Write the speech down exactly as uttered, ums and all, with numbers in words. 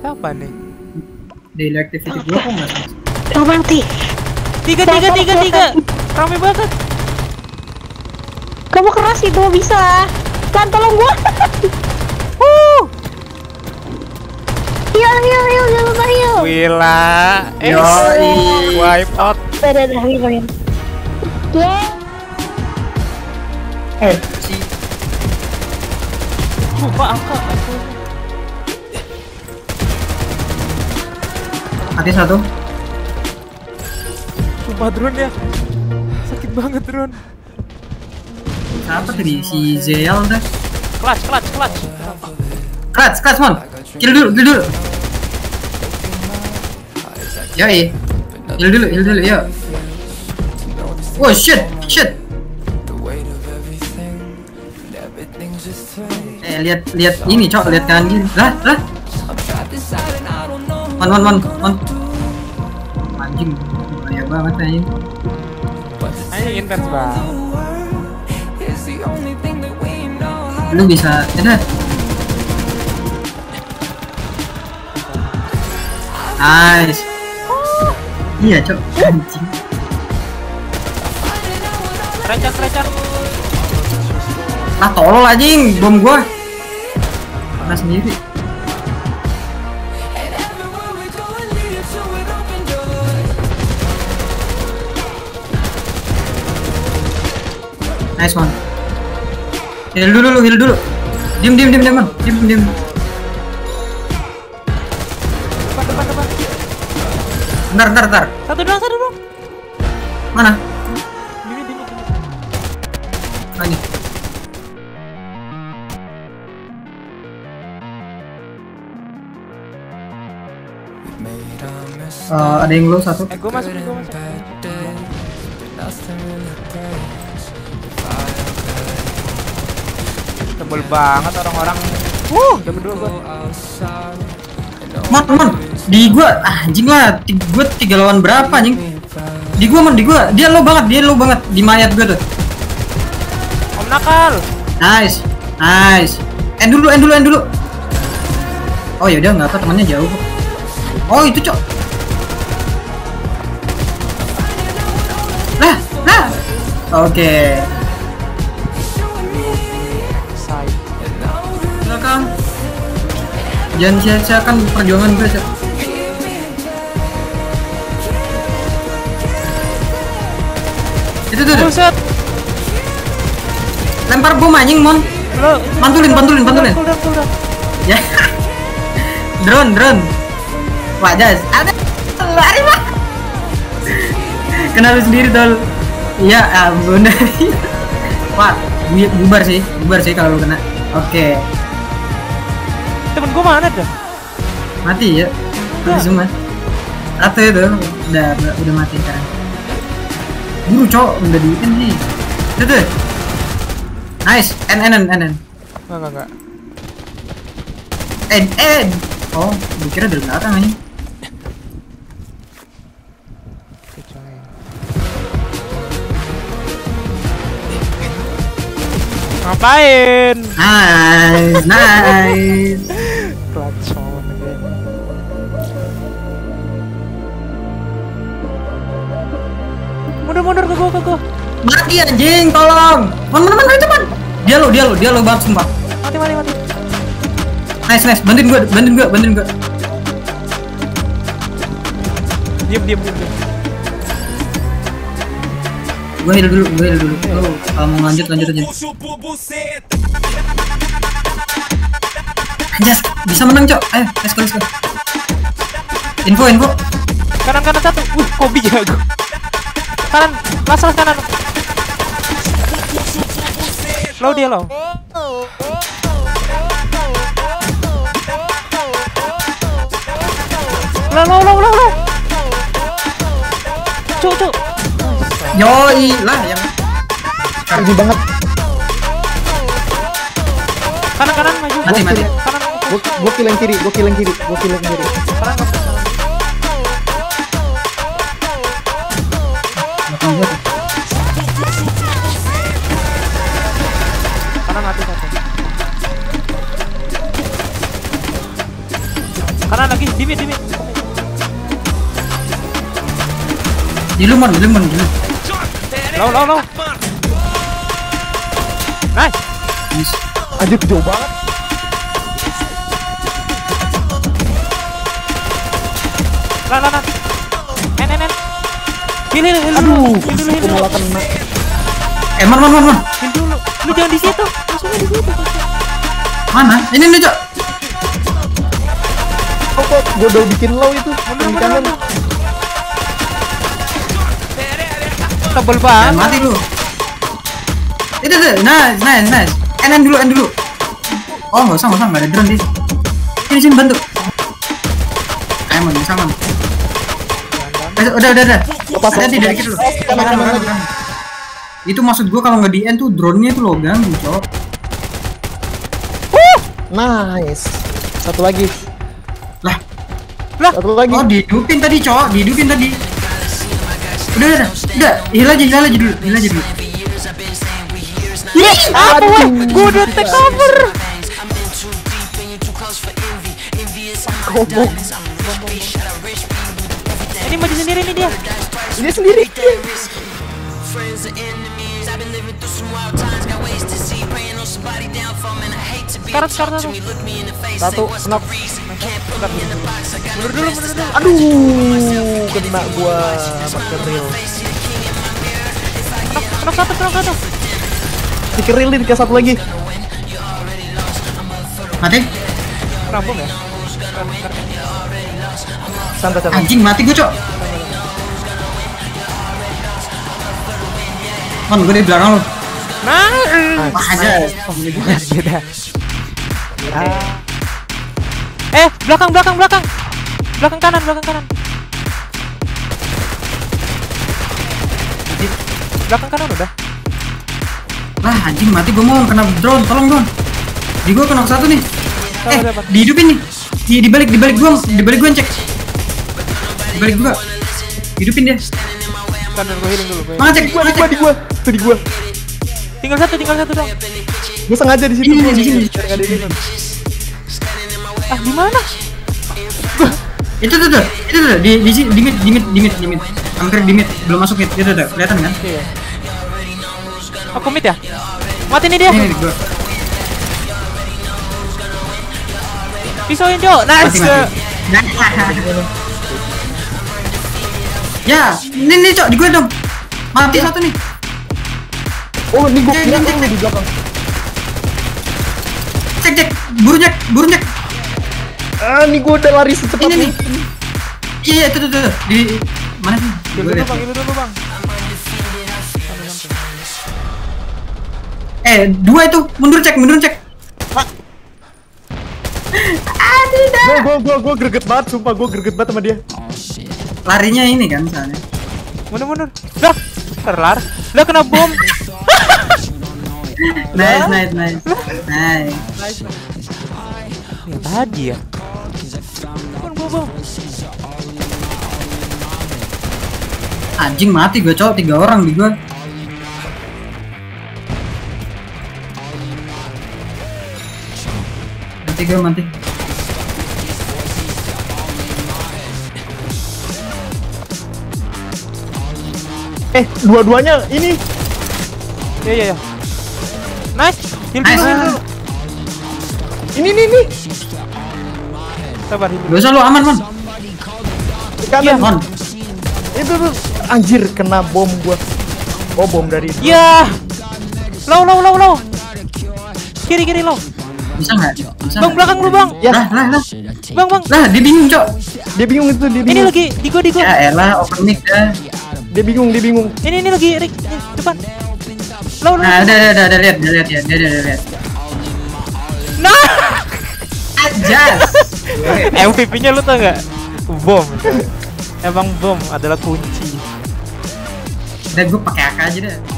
Apa nih? Daily activity gue kok nggak sama. Udah mati. Tiga, tiga, tiga, tiga. Rame banget. Kamu keras itu bisa. Kan tolong gua. Wuh. Heal, heal, heal, jangan lupa heal. Wila. Eh, wipe out. Ada ada heal. Ya. Eh, si Lupa angka. mati satu. Sumpah drone ya. Sakit banget drone. Siapa tadi? Si Zeyal dah. Clutch, clutch, clutch. Clutch, clutch, mon. Kill dulu, kill dulu. Yoi. Heal dulu, heal dulu, yo. Oh shit, shit. Eh lihat lihat ini cok, lihat kanan gini. Lah, lah. Mon, mon, mon, mon. Anjing, bahaya banget anjing. Ayo intense banget. Lu bisa, ada. Nice. Iya cok, anjing. Kerecar, kerecar. Ah tolol anjing, bom gua. Kena sendiri. Nice man. Heal dulu lu, heal dulu. Diem diem diem diem man. Diem diem. Depan, depan, depan. Bentar bentar bentar. Satu doang, satu doang. Mana? Gini, gini, gini. Ah, ini. Uh, ada yang low satu. Eh, gua masuk, gua masuk. Tebel banget orang-orang. Wuh, udah berdua gua. Man, man, di gua ah, anjing lah, Ti- gua tiga lawan berapa anjing? Di gua man, di gua dia low banget, dia low banget di mayat gua tuh. Om nakal. Nice, nice. End dulu, end dulu, end dulu. Oh ya udah nggak apa temannya jauh kok. Oh itu cok. Lah, lah. Oke. Say. Silakan. Jangan sia-siakan perjuangan gue cok. Itu tuh. tuh. Buset. Lempar bom anjing mon. Lo Pantulin, pantulin, pantulin. Cooldown, cooldown. Ya. Drone, drone. Wajah, ada lari mah. Kenal sendiri tol. Iya, ampun. Wah, bu- bubar sih, bubar sih kalau lu kena. Oke, Temen gua mana dah? mati ya. Mati semua. Satu itu udah udah mati kan. Buru cok, udah diitin nih. Itu tuh. Nice, N N N N N. Enggak, enggak, enggak. N N. Oh, gue kira dari belakang ini. Kecoy. Ngapain? Nice, nice. Clutch on again. Mundur, mundur ke gua, ke gua. Mati anjing, tolong. Man, man, man, cepat. Dia lo, dia lo, dia lo banget sumpah. Mati, mati, mati. Nice, nice. Bantuin gua, bantuin gua, bantuin gua. Diam, diam, diam, diam. Gua heal dulu, gua heal dulu. Lo kalau mau lanjut lanjut aja. Anjas, bisa menang, Cok. Ayo, let's go, let's go. Info, info. Kanan, kanan satu. Wih, Kobe jago. Kanan, las, las kanan. Low dia, low. Low, low, low, low, low. Cuk, cuk. Yoi, lah yang Tinggi banget. Kanan, kanan maju. mati, mati. Kanan, Gua gua kill yang kiri, gua kill yang kiri, gua kill yang kiri. kanan, kanan. Belakang gua tuh. Kanan mati satu. Kanan lagi, dimit, dimit. Di lu mon, di lu mon, di lu. Low, low, low. Nice. Nice. Anjir jauh banget. Lan, lan, lan. En, en, en. Heal, heal, heal dulu. Aduh, Heal dulu, heal aku dulu. malah kena. Eh mon, mon, mon, mon. Heal dulu. Lu jangan di situ. Langsungnya di situ. Mana? Ini nih cok. Oh, kok gua udah bikin low itu. Mundur, Di mundur, kanan. mundur. Tebel Eh, banget. mati lu. Itu tuh, nice, nice, nice. N N dulu, N dulu. Oh nggak usah, nggak usah, nggak ada drone di. Sini sini bantu. Ayo mon, bisa mon. Eh, udah, udah, udah. Lepas, Hati-hati lepas. dari dulu. Kanan, kanan, kanan lagi. Itu maksud gua kalau nggak di end tuh drone-nya tuh lo ganggu cok. Nice. Satu lagi. Lah, Lah, Satu lagi. oh dihidupin tadi cok, dihidupin tadi. Udah, udah, udah, hil aja, hil aja dulu, hil aja dulu. Yes, apa Aduh. weh? Gua udah take cover. Goblok. Ini maju sendiri nih dia. Dia sendiri. Sekarang, sekarang satu. Satu, knock. Mundur dulu, mundur dulu. Aduh, kena gua pakai real. Kena satu, kena satu. Pakai real nih, dikasih satu lagi. Mati, Kena bom ya? Santai, santai. anjing mati gua cok. Mon, gua di belakang lu. Nah, Wah aja. beda. Ah. Eh, belakang, belakang, belakang. Belakang kanan, belakang kanan. Belakang kanan udah. Lah anjing mati gua mau kena drone, tolong drone. Di gua kena satu nih. Eh, Sabar, sabar. dihidupin nih. Di di balik, di balik gua, di balik gua cek. Di balik gua. Hidupin dia. Kanan gua healing dulu. Gua Mana cek, Gua mana di gua, cek. di gua. Tuh di gua. Tinggal satu, tinggal satu dong. Gua sengaja di situ. Ini, di sini. Biar nggak ada ini. Ah, di mana? Itu tuh tuh, itu tuh di di sini, di mid, di mid, di mid, di mid. Hampir di mid, belum masuk mid. Itu tuh, kelihatan kan? Iya. Aku mid ya? Mati nih dia. Ini nih gua. Pisauin, Jo. Mati, Nice. mati. Ya, ini nih cok, di gue dong. Mati satu nih. Oh, ini gua Cek, kira cek, cek, lu di belakang. Cek cek, buru cek, buru cek. Ah, ini gua udah lari secepat Ini nih. mungkin. Iya, iya, tuh tuh tuh. Di mana sih? Heal Gua dulu, liat. Bang. Heal dulu, Bang. Eh, dua itu, mundur cek, mundur cek. Gua, gua, gua, gua greget banget, sumpah gua greget banget sama dia. Larinya ini kan soalnya. Mundur, mundur. Dah. Terlar. Lah kena bom. Nice, nice, nice. Nice. Ya tadi ya. Bom, bom, bom. Anjing mati gue cowok, tiga orang di gue. Mati gue mati. Eh, dua-duanya ini. Ya, ya, ya. Nice. Heal Nice. dulu, heal dulu. Ini, ini, ini. Sabar, heal dulu. Gak usah lu aman man. Di kanan. Mon. Itu tuh. Anjir, kena bom gua. Oh, bom dari itu. Ya. Low, low, low, low. Kiri, kiri, low. Bisa nggak? Bisa Bang, nggak? belakang lu, Bang. Ya, Lah, lah, lah. Bang, Bang. Lah, dia bingung cok. dia bingung itu, dia Ini bingung. lagi di gua, di gua. Ya elah, open mic dah. Dia bingung, dia bingung. Ini, ini lagi, Rick. Nih, depan. Low, low. Nah, udah, udah, udah, udah lihat, udah lihat ya, udah, udah, udah lihat. Nah. Ajas. M V P-nya lu tau nggak? Bom. Emang bom adalah kunci. Udah gue pakai A K aja deh.